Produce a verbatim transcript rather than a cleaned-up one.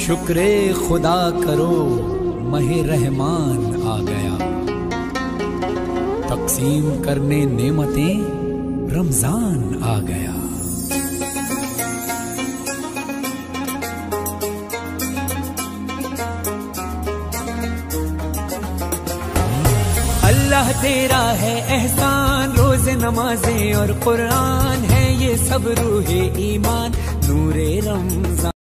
शुक्र खुदा करो महे रहमान आ गया, तकसीम करने नेमतें रमजान आ गया। अल्लाह तेरा है एहसान, रोज़े नमाजें और कुरान है ये सब रूहे ईमान, नूरे रमजान।